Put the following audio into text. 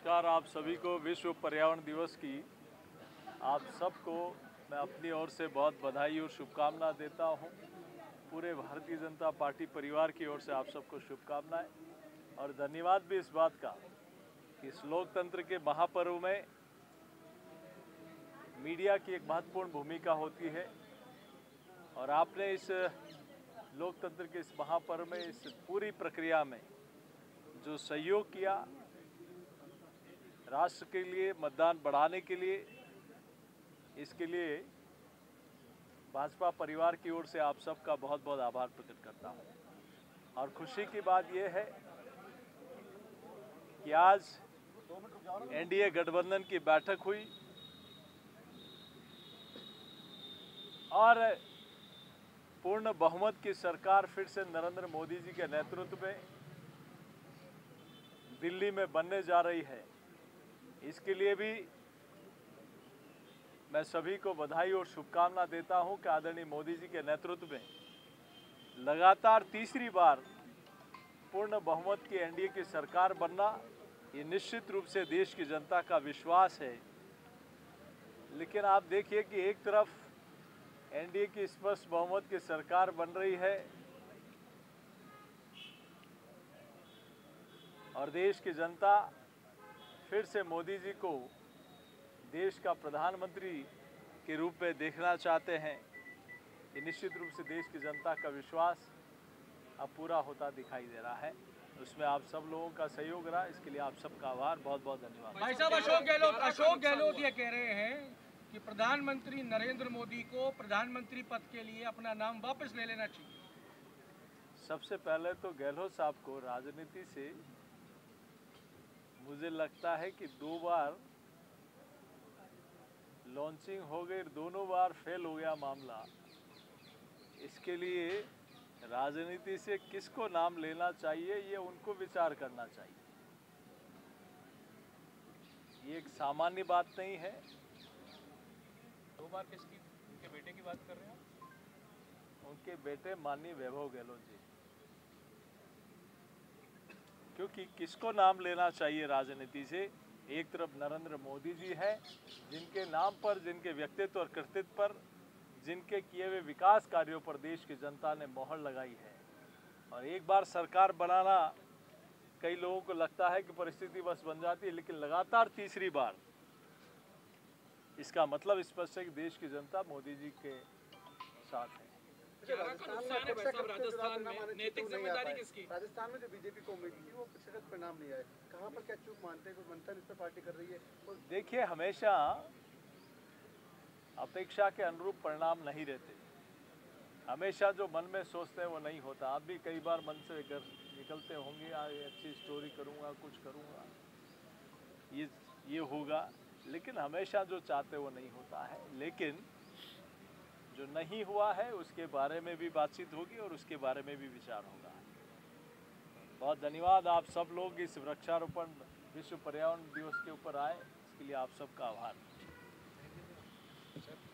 नमस्कार आप सभी को विश्व पर्यावरण दिवस की आप सबको मैं अपनी ओर से बहुत बधाई और शुभकामना देता हूं। पूरे भारतीय जनता पार्टी परिवार की ओर से आप सबको शुभकामनाएं और धन्यवाद भी इस बात का कि इस लोकतंत्र के महापर्व में मीडिया की एक महत्वपूर्ण भूमिका होती है और आपने इस लोकतंत्र के इस महापर्व में इस पूरी प्रक्रिया में जो सहयोग किया, राष्ट्र के लिए मतदान बढ़ाने के लिए, इसके लिए भाजपा परिवार की ओर से आप सबका बहुत बहुत आभार प्रकट करता हूं। और खुशी की बात यह है कि आज एनडीए गठबंधन की बैठक हुई और पूर्ण बहुमत की सरकार फिर से नरेंद्र मोदी जी के नेतृत्व में दिल्ली में बनने जा रही है। इसके लिए भी मैं सभी को बधाई और शुभकामना देता हूं कि आदरणीय मोदी जी के नेतृत्व में लगातार तीसरी बार पूर्ण बहुमत की एनडीए की सरकार बनना ये निश्चित रूप से देश की जनता का विश्वास है। लेकिन आप देखिए कि एक तरफ एनडीए की स्पष्ट बहुमत की सरकार बन रही है और देश की जनता फिर से मोदी जी को देश का प्रधानमंत्री के रूप में देखना चाहते हैं। ये निश्चित रूप से देश की जनता का विश्वास अब पूरा होता दिखाई दे रहा है। उसमें आप सब लोगों का सहयोग रहा, इसके लिए आप सबका आभार, बहुत बहुत धन्यवाद। भाई साहब, अशोक गहलोत ये कह रहे हैं कि प्रधानमंत्री नरेंद्र मोदी को प्रधानमंत्री पद के लिए अपना नाम वापस ले लेना चाहिए। सबसे पहले तो गहलोत साहब को राजनीति से मुझे लगता है कि 2 बार लॉन्चिंग हो गई, दोनों बार फेल हो गया मामला। इसके लिए राजनीति से किसको नाम लेना चाहिए ये उनको विचार करना चाहिए। ये एक सामान्य बात नहीं है। 2 बार किसकी? उनके बेटे की बात कर रहे हैं? उनके बेटे माननीय वैभव गहलोत जी। क्योंकि किसको नाम लेना चाहिए राजनीति से? एक तरफ नरेंद्र मोदी जी हैं, जिनके नाम पर, जिनके व्यक्तित्व और कृतित्व पर, जिनके किए हुए विकास कार्यों पर देश की जनता ने मोहर लगाई है। और एक बार सरकार बनाना कई लोगों को लगता है कि परिस्थिति बस बन जाती है, लेकिन लगातार तीसरी बार, इसका मतलब स्पष्ट है कि देश की जनता मोदी जी के साथ है। राजस्थान में नैतिक जिम्मेदारी किसकी? राजस्थान में जो बीजेपी को उम्मीद थी वो प्रतिशत परिणाम नहीं आए, कहाँ पर क्या चूक मानते हैं? कोई मंथन इस पर पार्टी कर रही है? देखिए, हमेशा अपेक्षा के अनुरूप परिणाम नहीं रहते। हमेशा जो मन में सोचते हैं वो नहीं होता। आप भी कई बार मन से निकलते होंगे, अच्छी स्टोरी करूँगा, कुछ करूँगा, ये होगा, लेकिन हमेशा जो चाहते वो नहीं होता है। लेकिन जो नहीं हुआ है उसके बारे में भी बातचीत होगी और उसके बारे में भी विचार होगा। बहुत धन्यवाद। आप सब लोग इस वृक्षारोपण विश्व पर्यावरण दिवस के ऊपर आए, इसके लिए आप सबका आभार।